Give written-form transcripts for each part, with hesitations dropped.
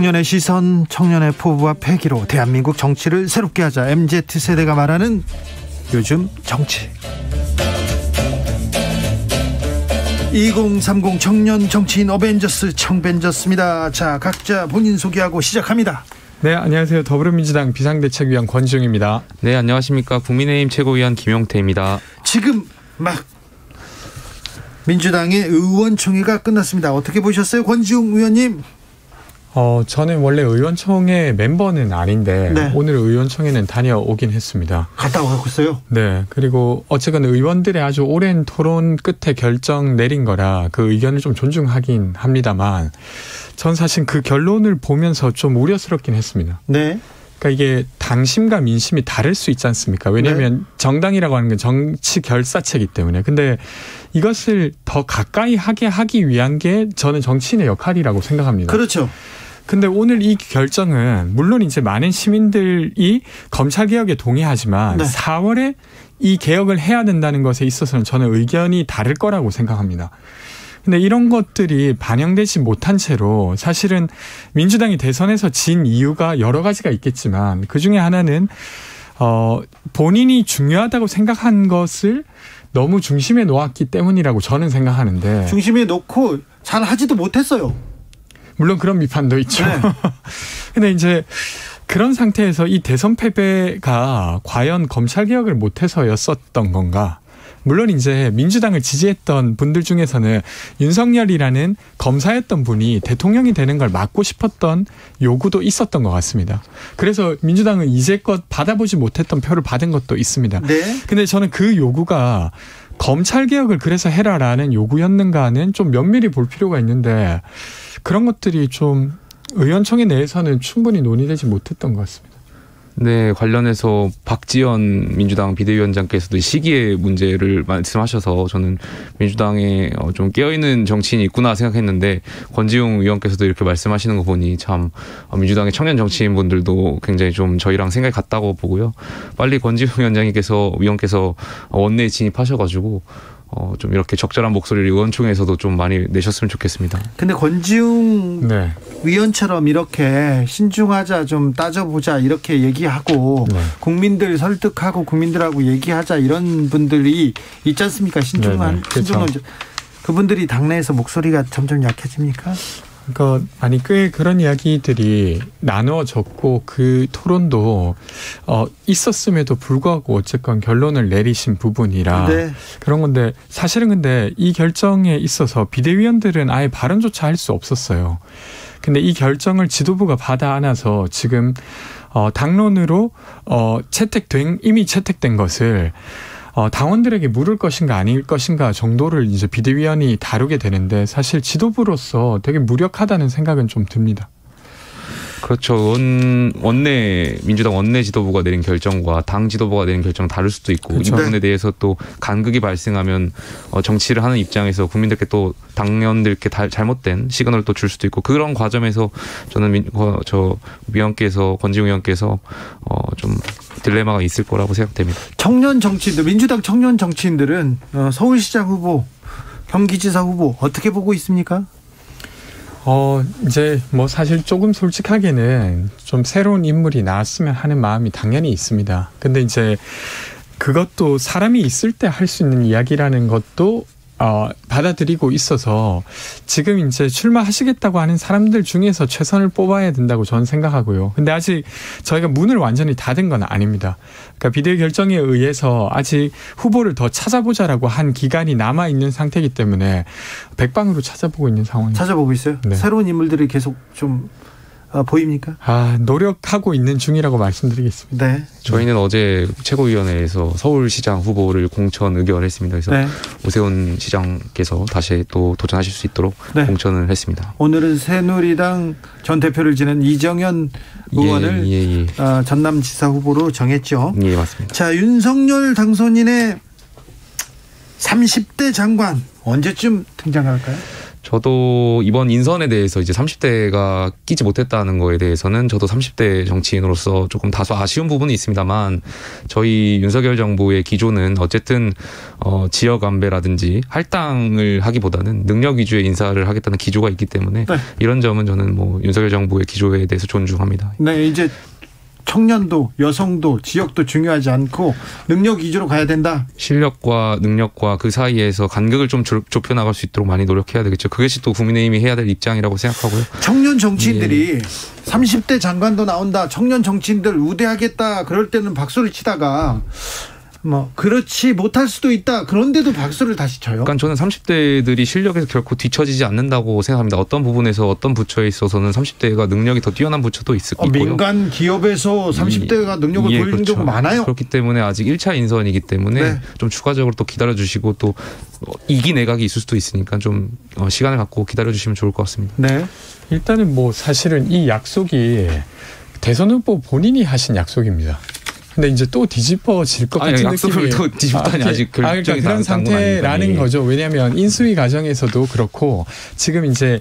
청년의 시선, 청년의 포부와 패기로 대한민국 정치를 새롭게 하자. MZ세대가 말하는 요즘 정치. 2030 청년 정치인 어벤져스 청벤져스입니다. 자, 각자 본인 소개하고 시작합니다. 네, 안녕하세요. 더불어민주당 비상대책위원 권지웅입니다. 네, 안녕하십니까. 국민의힘 최고위원 김용태입니다. 지금 막 민주당의 의원총회가 끝났습니다. 어떻게 보셨어요, 권지웅 의원님? 저는 원래 의원총회 멤버는 아닌데 네. 오늘 의원총회는 다녀오긴 했습니다. 갔다 오셨어요? 네. 그리고 어쨌건 의원들의 아주 오랜 토론 끝에 결정 내린 거라 그 의견을 좀 존중하긴 합니다만 전 사실 그 결론을 보면서 좀 우려스럽긴 했습니다. 네. 그러니까 이게 당심과 민심이 다를 수 있지 않습니까? 왜냐하면 네. 정당이라고 하는 건 정치 결사체이기 때문에. 근데 이것을 더 가까이 하기 위한 게 저는 정치인의 역할이라고 생각합니다. 그렇죠. 근데 오늘 이 결정은 물론 이제 많은 시민들이 검찰개혁에 동의하지만 네. 4월에 이 개혁을 해야 된다는 것에 있어서는 저는 의견이 다를 거라고 생각합니다. 근데 이런 것들이 반영되지 못한 채로 사실은 민주당이 대선에서 진 이유가 여러 가지가 있겠지만 그중에 하나는 본인이 중요하다고 생각한 것을 너무 중심에 놓았기 때문이라고 저는 생각하는데 중심에 놓고 잘 하지도 못했어요. 물론 그런 비판도 있죠. 네. 근데 이제 그런 상태에서 이 대선 패배가 과연 검찰개혁을 못해서였었던 건가? 물론 이제 민주당을 지지했던 분들 중에서는 윤석열이라는 검사였던 분이 대통령이 되는 걸 막고 싶었던 요구도 있었던 것 같습니다. 그래서 민주당은 이제껏 받아보지 못했던 표를 받은 것도 있습니다. 네. 근데 저는 그 요구가 검찰개혁을 그래서 해라라는 요구였는가는 좀 면밀히 볼 필요가 있는데 그런 것들이 좀 의원총회 내에서는 충분히 논의되지 못했던 것 같습니다. 네, 관련해서 박지원 민주당 비대위원장께서도 시기의 문제를 말씀하셔서 저는 민주당에 좀 깨어있는 정치인이 있구나 생각했는데 권지웅 의원께서도 이렇게 말씀하시는 거 보니 참 민주당의 청년 정치인분들도 굉장히 좀 저희랑 생각이 같다고 보고요. 빨리 권지웅 위원께서 원내에 진입하셔가지고 좀 이렇게 적절한 목소리를 의원총회에서도 좀 많이 내셨으면 좋겠습니다. 근데 권지웅 네. 위원처럼 이렇게 신중하자, 좀 따져보자 이렇게 얘기하고 네. 국민들 설득하고 국민들하고 얘기하자 이런 분들이 있지 않습니까? 신중한 그렇죠. 그분들이 당내에서 목소리가 점점 약해집니까? 그러니까 아니 꽤 그런 이야기들이 나누어졌고 그 토론도 있었음에도 불구하고 어쨌건 결론을 내리신 부분이라 네. 그런 건데 사실은 근데 이 결정에 있어서 비대위원들은 아예 발언조차 할 수 없었어요. 근데 이 결정을 지도부가 받아 안아서 지금 당론으로 이미 채택된 것을 당원들에게 물을 것인가 아닐 것인가 정도를 이제 비대위원이 다루게 되는데 사실 지도부로서 되게 무력하다는 생각은 좀 듭니다. 그렇죠. 민주당 원내 지도부가 내린 결정과 당 지도부가 내린 결정 다를 수도 있고 그렇죠. 이 부분에 대해서 또 간극이 발생하면 정치를 하는 입장에서 국민들께 또 당원들께 잘못된 시그널을 또 줄 수도 있고 그런 과정에서 저는 권지웅 의원께서 좀 딜레마가 있을 거라고 생각됩니다. 민주당 청년 정치인들은 서울시장 후보, 경기지사 후보 어떻게 보고 있습니까? 이제 뭐 사실 조금 솔직하게는 좀 새로운 인물이 나왔으면 하는 마음이 당연히 있습니다. 근데 이제 그것도 사람이 있을 때 할 수 있는 이야기라는 것도 받아들이고 있어서 지금 이제 출마하시겠다고 하는 사람들 중에서 최선을 뽑아야 된다고 저는 생각하고요. 근데 아직 저희가 문을 완전히 닫은 건 아닙니다. 그러니까 비대위 결정에 의해서 아직 후보를 더 찾아보자라고 한 기간이 남아있는 상태이기 때문에 백방으로 찾아보고 있는 상황입니다. 찾아보고 있어요? 네. 새로운 인물들이 계속 좀 보입니까? 노력하고 있는 중이라고 말씀드리겠습니다. 네. 저희는 어제 최고위원회에서 서울시장 후보를 공천 의결했습니다. 그래서 네. 오세훈 시장께서 다시 또 도전하실 수 있도록 네. 공천을 했습니다. 오늘은 새누리당 전 대표를 지낸 이정현 의원을 전남지사 후보로 정했죠. 예, 맞습니다. 자, 윤석열 당선인의 30대 장관 언제쯤 등장할까요? 저도 이번 인선에 대해서 이제 30대가 끼지 못했다는 거에 대해서는 저도 30대 정치인으로서 조금 다소 아쉬운 부분이 있습니다만 저희 윤석열 정부의 기조는 어쨌든 지역 안배라든지 할당을 하기보다는 능력 위주의 인사를 하겠다는 기조가 있기 때문에 네. 이런 점은 저는 뭐 윤석열 정부의 기조에 대해서 존중합니다. 네, 이제 청년도 여성도 지역도 중요하지 않고 능력 위주로 가야 된다. 실력과 능력과 그 사이에서 간격을 좀 좁혀나갈 수 있도록 많이 노력해야 되겠죠. 그것이 또 국민의힘이 해야 될 입장이라고 생각하고요. 청년 정치인들이 30대 장관도 나온다. 청년 정치인들 우대하겠다. 그럴 때는 박수를 치다가 뭐 그렇지 못할 수도 있다. 그런데도 박수를 다시 쳐요. 그러니까 저는 30대들이 실력에서 결코 뒤처지지 않는다고 생각합니다. 어떤 부분에서 어떤 부처에 있어서는 30대가 능력이 더 뛰어난 부처도 있고요. 민간 기업에서 30대가 능력을 보이는 그렇죠. 경우 많아요. 그렇기 때문에 아직 1차 인선이기 때문에 네. 좀 추가적으로 또 기다려주시고 또 이기 내각이 있을 수도 있으니까 좀 시간을 갖고 기다려주시면 좋을 것 같습니다. 네. 일단은 뭐 사실은 이 약속이 대선 후보 본인이 하신 약속입니다. 근데 이제 또 뒤집어질 것 같은 느낌이. 약속을 또 뒤집다니 아직 결정이 그러니까 그런 상태라는 거죠. 왜냐하면 인수위 과정에서도 그렇고 지금 이제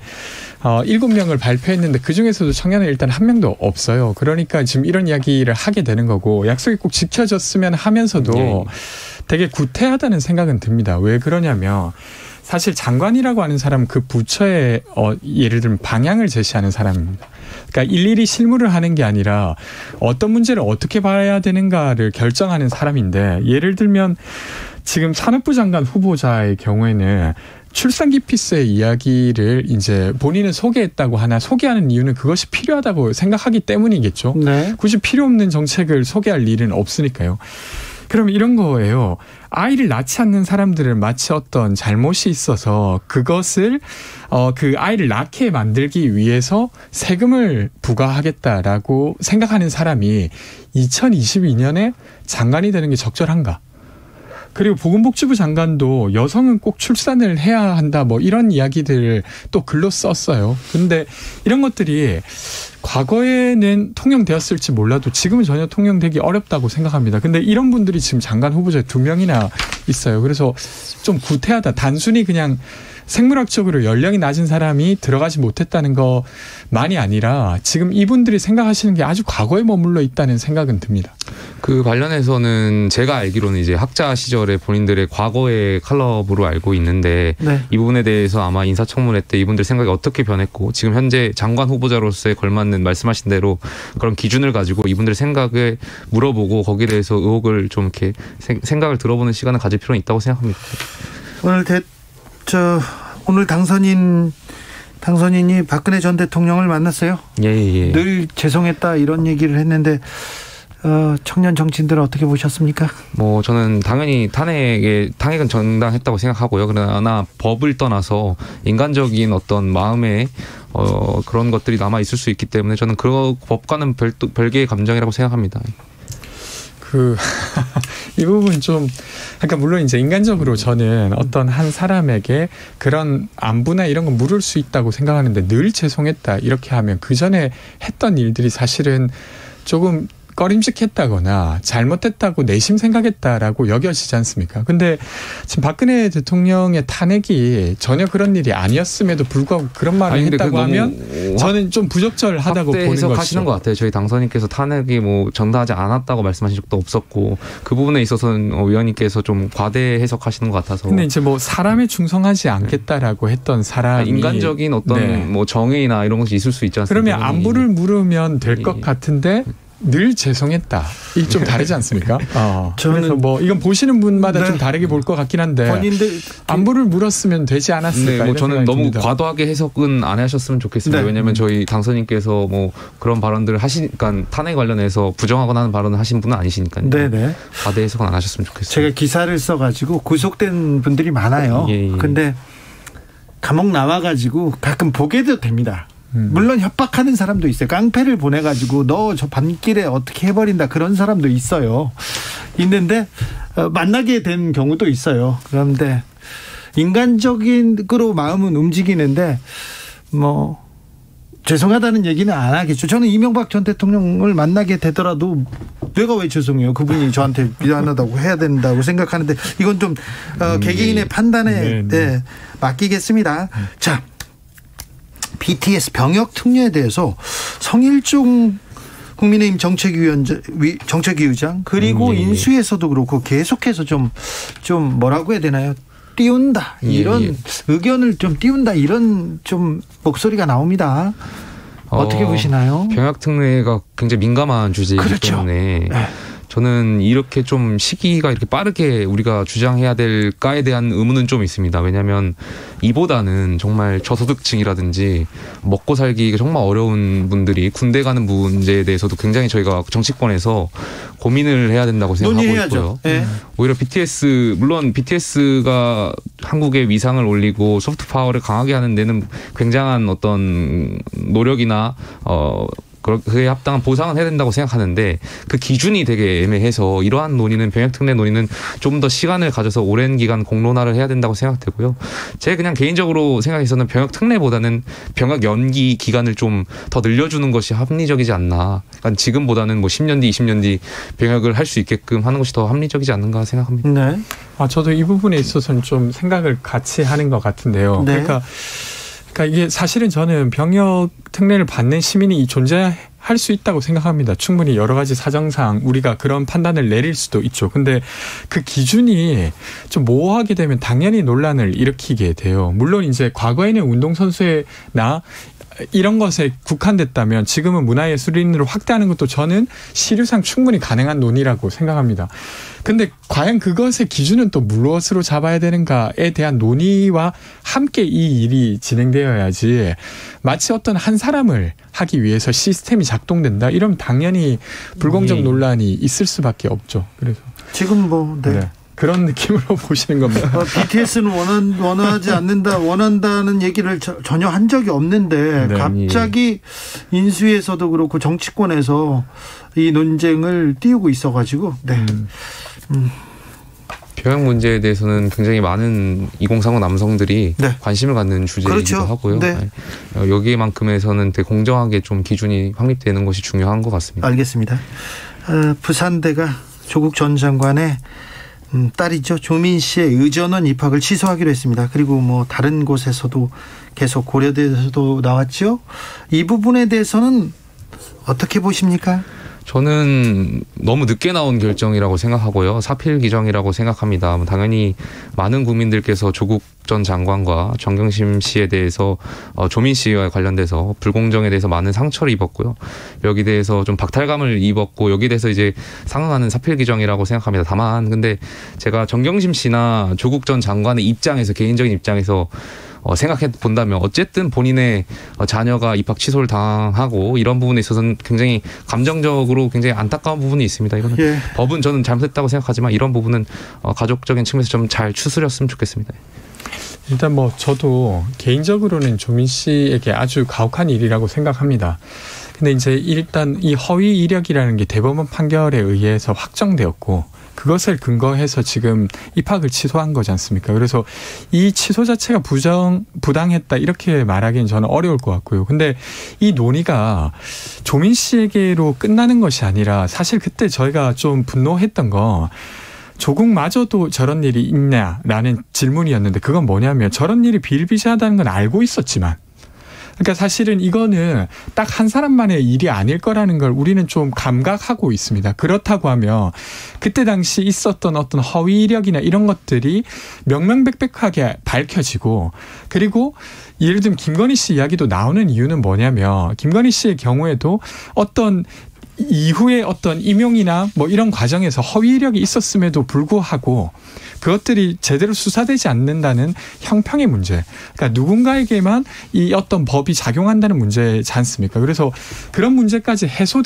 7명을 발표했는데 그중에서도 청년은 일단 한 명도 없어요. 그러니까 지금 이런 이야기를 하게 되는 거고 약속이 꼭 지켜졌으면 하면서도 되게 구태하다는 생각은 듭니다. 왜 그러냐면 사실 장관이라고 하는 사람은 그 부처의 예를 들면 방향을 제시하는 사람입니다. 그러니까 일일이 실무를 하는 게 아니라 어떤 문제를 어떻게 봐야 되는가를 결정하는 사람인데 예를 들면 지금 산업부 장관 후보자의 경우에는 출산기 피스의 이야기를 이제 본인은 소개했다고 하나 소개하는 이유는 그것이 필요하다고 생각하기 때문이겠죠. 네. 굳이 필요 없는 정책을 소개할 일은 없으니까요. 그럼 이런 거예요. 아이를 낳지 않는 사람들은 마치 어떤 잘못이 있어서 그것을 그 아이를 낳게 만들기 위해서 세금을 부과하겠다라고 생각하는 사람이 2022년에 장관이 되는 게 적절한가? 그리고 보건복지부 장관도 여성은 꼭 출산을 해야 한다 뭐 이런 이야기들을 또 글로 썼어요. 근데 이런 것들이 과거에는 통용되었을지 몰라도 지금은 전혀 통용되기 어렵다고 생각합니다. 근데 이런 분들이 지금 장관 후보자에 2명이나 있어요. 그래서 좀 구태하다. 단순히 그냥 생물학적으로 연령이 낮은 사람이 들어가지 못했다는 것만이 아니라 지금 이분들이 생각하시는 게 아주 과거에 머물러 있다는 생각은 듭니다. 그 관련해서는 제가 알기로는 이제 학자 시절에 본인들의 과거의 칼럼으로 알고 있는데 네. 이 부분에 대해서 아마 인사청문회 때 이분들 생각이 어떻게 변했고 지금 현재 장관 후보자로서의 걸맞는 말씀하신 대로 그런 기준을 가지고 이분들의 생각을 물어보고 거기에 대해서 의혹을 좀 이렇게 생각을 들어보는 시간을 가질 필요는 있다고 생각합니다. 오늘 당선인이 박근혜 전 대통령을 만났어요. 예. 늘 죄송했다 이런 얘기를 했는데 청년 정치인들은 어떻게 보셨습니까? 뭐 저는 당연히 탄핵은 정당했다고 생각하고요. 그러나 법을 떠나서 인간적인 어떤 마음에 그런 것들이 남아 있을 수 있기 때문에 저는 그 법과는 별개의 감정이라고 생각합니다. 이 부분 좀, 그러니까 물론 이제 인간적으로 저는 어떤 한 사람에게 그런 안부나 이런 거 물을 수 있다고 생각하는데 늘 죄송했다 이렇게 하면 그 전에 했던 일들이 사실은 조금 꺼림직했다거나 잘못했다고 내심 생각했다라고 여겨지지 않습니까? 근데 지금 박근혜 대통령의 탄핵이 전혀 그런 일이 아니었음에도 불구하고 그런 말을 했다고 하면 저는 좀 부적절하다고 보는 것이죠. 해석하시는 것 같아요. 저희 당선인께서 탄핵이 뭐 정당하지 않았다고 말씀하신 적도 없었고 그 부분에 있어서는 위원님께서 좀 과대 해석하시는 것 같아서. 근데 이제 뭐 사람에 충성하지 않겠다라고 했던 사람이 인간적인 어떤 뭐 정의나 이런 것이 있을 수 있지 않습니까? 그러면 안부를 물으면 될 것 같은데. 늘 죄송했다. 이게 좀 다르지 않습니까? 그래서 뭐 이건 보시는 분마다 좀 다르게 볼 것 같긴 한데 안부를 물었으면 되지 않았을까? 뭐 저는 너무 듭니다. 과도하게 해석은 안 하셨으면 좋겠습니다. 왜냐하면 저희 당선인께서 뭐 그런 발언들을 하시니까 탄핵 관련해서 부정하거나 하는 발언을 하신 분은 아니시니까요. 네네. 과대 해석은 안 하셨으면 좋겠습니다. 제가 기사를 써가지고 구속된 분들이 많아요. 근데 감옥 나와가지고 가끔 보게도 됩니다. 물론 협박하는 사람도 있어요. 깡패를 보내가지고 너 저 밤길에 어떻게 해버린다 그런 사람도 있는데 만나게 된 경우도 있어요. 그런데 인간적으로 마음은 움직이는데 뭐 죄송하다는 얘기는 안 하겠죠. 저는 이명박 전 대통령을 만나게 되더라도 내가 왜 죄송해요. 그분이 저한테 미안하다고 해야 된다고 생각하는데 이건 좀 개개인의 판단에 맡기겠습니다. 자, BTS 병역 특례에 대해서 성일종 국민의힘 정책위의장 그리고 인수위에서도 그렇고 계속해서 좀 뭐라고 해야 되나요? 띄운다 이런 의견을 좀 띄운다 이런 좀 목소리가 나옵니다. 어떻게 보시나요? 병역 특례가 굉장히 민감한 주제이기 그렇죠. 때문에 저는 이렇게 좀 시기가 이렇게 빠르게 우리가 주장해야 될까에 대한 의문은 좀 있습니다. 왜냐하면 이보다는 정말 저소득층이라든지 먹고 살기가 정말 어려운 분들이 군대 가는 문제에 대해서도 굉장히 저희가 정치권에서 고민을 해야 된다고 생각하고 있고요. 오히려 물론 BTS가 한국의 위상을 올리고 소프트 파워를 강하게 하는 데는 굉장한 어떤 노력이나 그에 합당한 보상은 해야 된다고 생각하는데 그 기준이 되게 애매해서 이러한 논의는 병역 특례 논의는 좀 더 시간을 가져서 오랜 기간 공론화를 해야 된다고 생각되고요. 제 그냥 개인적으로 생각해서는 병역 특례보다는 병역 연기 기간을 좀 더 늘려주는 것이 합리적이지 않나. 그러니까 지금보다는 뭐 10년 뒤, 20년 뒤 병역을 할 수 있게끔 하는 것이 더 합리적이지 않는가 생각합니다. 네. 저도 이 부분에 있어서는 좀 생각을 같이 하는 것 같은데요. 네. 그러니까 이게 사실은 저는 병역 특례를 받는 시민이 존재할 수 있다고 생각합니다. 충분히 여러 가지 사정상 우리가 그런 판단을 내릴 수도 있죠. 근데 그 기준이 좀 모호하게 되면 당연히 논란을 일으키게 돼요. 물론 이제 과거에는 운동선수나 이런 것에 국한됐다면 지금은 문화예술인으로 확대하는 것도 저는 시류상 충분히 가능한 논의라고 생각합니다. 근데 과연 그것의 기준은 또 무엇으로 잡아야 되는가에 대한 논의와 함께 이 일이 진행되어야지 마치 어떤 한 사람을 하기 위해서 시스템이 작동된다 이러면 당연히 불공정 논란이 있을 수밖에 없죠. 그래서 지금 네. 그런 느낌으로 보시는 겁니다. BTS는 원하지 않는다, 원한다는 얘기를 전혀 한 적이 없는데 갑자기 인수위에서도 그렇고 정치권에서 이 논쟁을 띄우고 있어가지고 병역 문제에 대해서는 굉장히 많은 2030 남성들이 관심을 갖는 주제이기도 그렇죠. 하고요. 여기에만큼에서는 되게 공정하게 좀 기준이 확립되는 것이 중요한 것 같습니다. 알겠습니다. 부산대가 조국 전 장관의 딸이죠. 조민 씨의 의전원 입학을 취소하기로 했습니다. 그리고 다른 곳에서도 계속 고려대에서도 나왔죠. 이 부분에 대해서는 어떻게 보십니까? 저는 너무 늦게 나온 결정이라고 생각하고요. 사필 규정이라고 생각합니다. 당연히 많은 국민들께서 조국 전 장관과 정경심 씨에 대해서 조민 씨와 관련돼서 불공정에 대해서 많은 상처를 입었고요. 여기 대해서 좀 박탈감을 입었고 여기 대해서 이제 상응하는 사필 규정이라고 생각합니다. 다만 근데 제가 정경심 씨나 조국 전 장관의 입장에서 개인적인 입장에서 생각해 본다면 어쨌든 본인의 자녀가 입학 취소를 당하고 이런 부분에 있어서는 굉장히 감정적으로 굉장히 안타까운 부분이 있습니다. 이거는 법은 저는 잘못했다고 생각하지만 이런 부분은 가족적인 측면에서 좀 잘 추스렸으면 좋겠습니다. 일단 저도 개인적으로는 조민 씨에게 아주 가혹한 일이라고 생각합니다. 근데 이제 일단 이 허위 이력이라는 게 대법원 판결에 의해서 확정되었고 그것을 근거해서 지금 입학을 취소한 거지 않습니까? 그래서 이 취소 자체가 부당했다 이렇게 말하기는 저는 어려울 것 같고요. 근데 이 논의가 조민 씨에게로 끝나는 것이 아니라 사실 그때 저희가 좀 분노했던 거 조국마저도 저런 일이 있냐라는 질문이었는데 그건 뭐냐면 저런 일이 비일비재하다는 건 알고 있었지만 그러니까 사실은 이거는 딱 한 사람만의 일이 아닐 거라는 걸 우리는 좀 감각하고 있습니다. 그렇다고 하면 그때 당시 있었던 어떤 허위 이력이나 이런 것들이 명명백백하게 밝혀지고 그리고 예를 들면 김건희 씨 이야기도 나오는 이유는 뭐냐면 김건희 씨의 경우에도 어떤 이후에 어떤 임용이나 이런 과정에서 허위 이력이 있었음에도 불구하고 그것들이 제대로 수사되지 않는다는 형평의 문제. 그러니까 누군가에게만 이 어떤 법이 작용한다는 문제지 않습니까? 그래서 그런 문제까지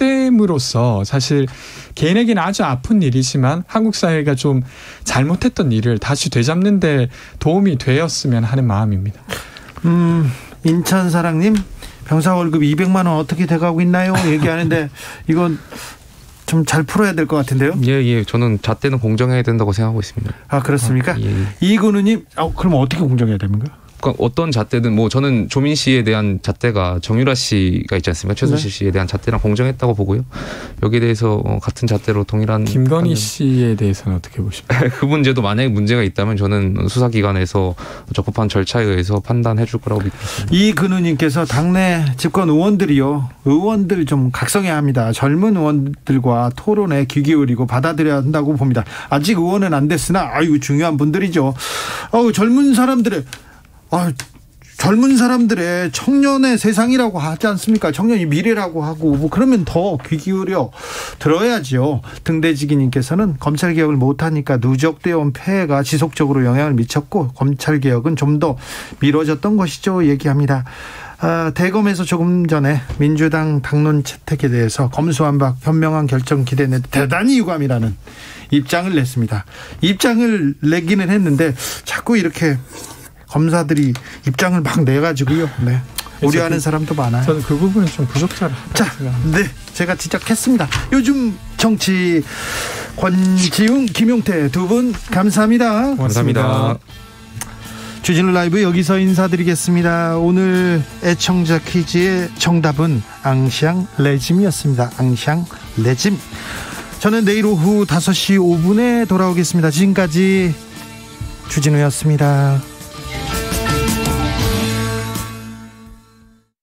해소됨으로써 사실 개인에게는 아주 아픈 일이지만 한국 사회가 좀 잘못했던 일을 다시 되잡는 데 도움이 되었으면 하는 마음입니다. 인천사랑님. 병사 월급 200만 원 어떻게 돼가고 있나요? 얘기하는데 이건 좀 잘 풀어야 될 것 같은데요. 예. 저는 잣대는 공정해야 된다고 생각하고 있습니다. 아 그렇습니까? 이근우님, 그럼 어떻게 공정해야 됩니까? 어떤 잣대든 뭐 저는 조민 씨에 대한 잣대가 정유라 씨가 있지 않습니까? 최순실 씨에 대한 잣대랑 공정했다고 보고요. 여기에 대해서 같은 잣대로 동일한. 김건희 씨에 대해서는 어떻게 보십니까? 그 문제도 만약에 문제가 있다면 저는 수사기관에서 적법한 절차에 의해서 판단해 줄 거라고 믿고 있습니다. 이근우님께서 당내 집권 의원들 좀 각성해야 합니다. 젊은 의원들과 토론에 귀 기울이고 받아들여야 한다고 봅니다. 아직 의원은 안 됐으나 중요한 분들이죠. 젊은 사람들의 청년의 세상이라고 하지 않습니까? 청년이 미래라고 하고 뭐 그러면 더 귀 기울여 들어야지요. 등대지기님께서는 검찰개혁을 못하니까 누적되어 온 폐해가 지속적으로 영향을 미쳤고 검찰개혁은 좀 더 미뤄졌던 것이죠. 얘기합니다. 대검에서 조금 전에 민주당 당론 채택에 대해서 검수완박 현명한 결정 기대했는데 대단히 유감이라는 입장을 냈습니다. 입장을 내기는 했는데 자꾸 이렇게 검사들이 입장을 막 내가지고요. 네. 우려하는 사람도 많아요. 저는 그 부분은 좀 부적절하다. 자, 네, 제가 지적했습니다. 요즘 정치 권지웅, 김용태 두 분 감사합니다. 감사합니다. 주진우 라이브 여기서 인사드리겠습니다. 오늘 애청자 퀴즈의 정답은 앙샹 레짐이었습니다. 앙샹 레짐. 저는 내일 오후 5시 5분에 돌아오겠습니다. 지금까지 주진우였습니다.